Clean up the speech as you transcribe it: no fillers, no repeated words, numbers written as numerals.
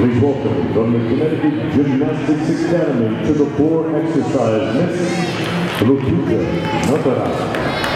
Please welcome from the Connecticut Gymnastics Academy to the floor exercise, Miss Lupita Natarajan.